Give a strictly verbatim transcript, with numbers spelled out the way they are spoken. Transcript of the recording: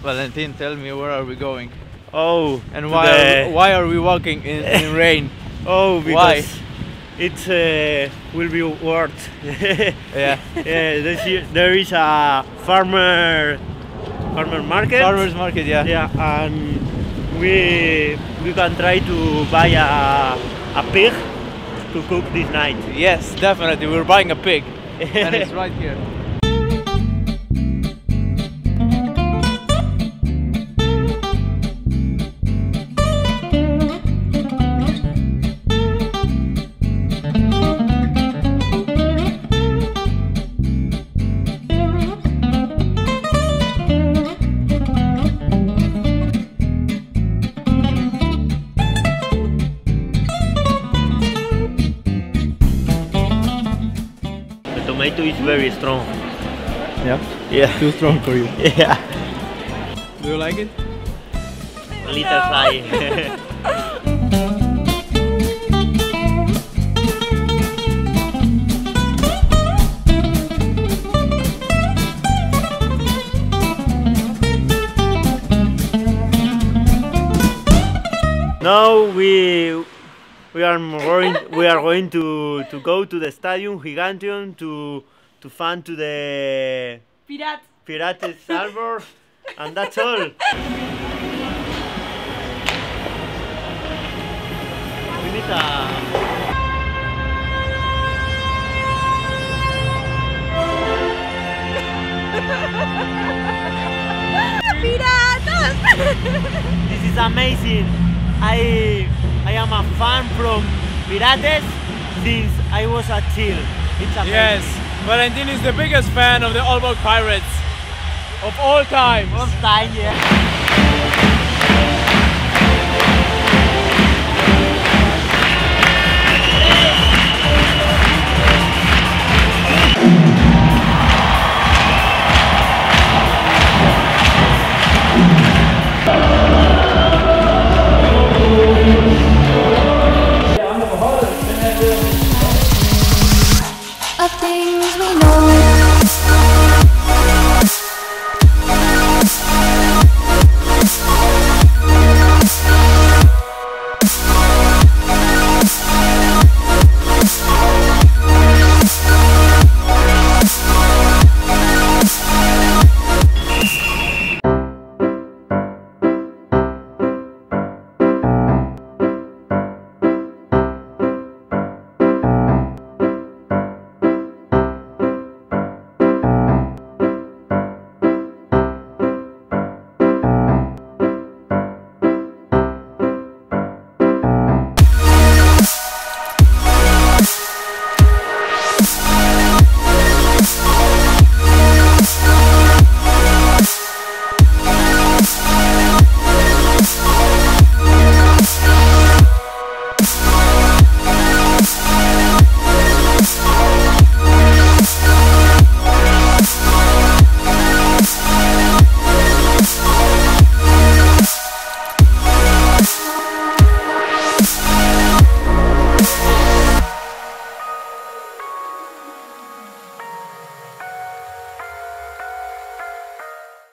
Valentin, tell me, where are we going? Oh, and why are, why are we walking in, in rain? Oh, because why? It uh, will be worth. Yeah. Yeah. This, there is a farmer farmer market. Farmers market, yeah. Yeah, and we we can try to buy a a pig to cook this night. Yes, definitely. We're buying a pig, and it's right here. Tomato is very strong. Yeah? Yeah. Too strong for you. Yeah. Do you like it? A little fry. Now we We are going. We are going to to go to the stadium Gigantion to to fan to the Pirate. Pirates Aalborg, and that's all. We need a. Piratas! This is amazing. I. I am a fan from Pirates since I was a child. It's amazing. Yes, Valentin is the biggest fan of the Aalborg Pirates of all time. First time, yeah.